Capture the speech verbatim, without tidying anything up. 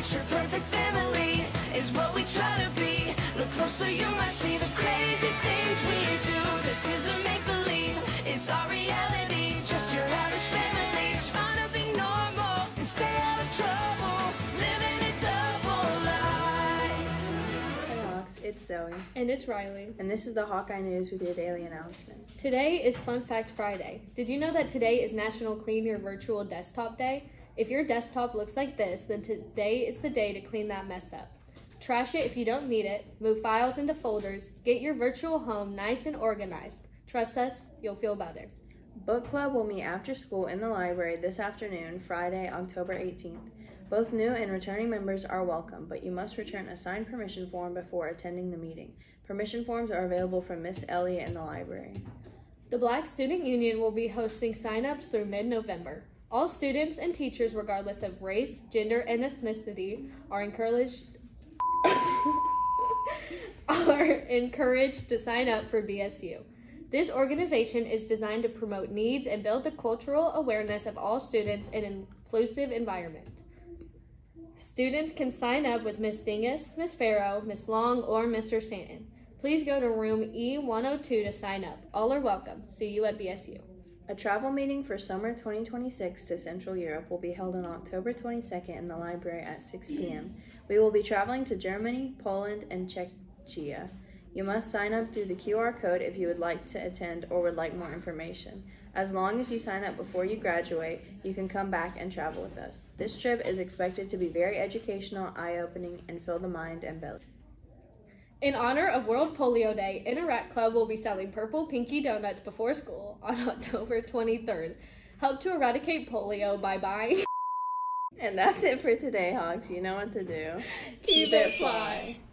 Picture perfect family is what we try to be. Look closer, you might see the crazy things we do. This isn't make-believe, it's our reality. Just your average family trying to be normal and stay out of trouble, living a double life. Hey Hawks, it's Zoe. And it's Riley. And this is the Hawkeye News with your daily announcements. Today is Fun Fact Friday. Did you know that today is National Clean Your Virtual Desktop Day? If your desktop looks like this, then today is the day to clean that mess up. Trash it if you don't need it, move files into folders, get your virtual home nice and organized. Trust us, you'll feel better. Book Club will meet after school in the library this afternoon, Friday, October eighteenth. Both new and returning members are welcome, but you must return a signed permission form before attending the meeting. Permission forms are available from Miss Elliott in the library. The Black Student Union will be hosting sign-ups through mid-November. All students and teachers, regardless of race, gender, and ethnicity, are encouraged are encouraged to sign up for B S U. This organization is designed to promote needs and build the cultural awareness of all students in an inclusive environment. Students can sign up with Miss Dingus, Miss Farrow, Miss Long, or Mister Stanton. Please go to room E one oh two to sign up. All are welcome. See you at B S U. A travel meeting for summer twenty twenty-six to Central Europe will be held on October twenty-second in the library at six p m We will be traveling to Germany, Poland, and Czechia. You must sign up through the Q R code if you would like to attend or would like more information. As long as you sign up before you graduate, you can come back and travel with us. This trip is expected to be very educational, eye-opening, and fill the mind and belly. In honor of World Polio Day, Interact Club will be selling purple pinky donuts before school on October twenty-third. Help to eradicate polio by buying. And that's it for today, Hawks. You know what to do. Keep it fly.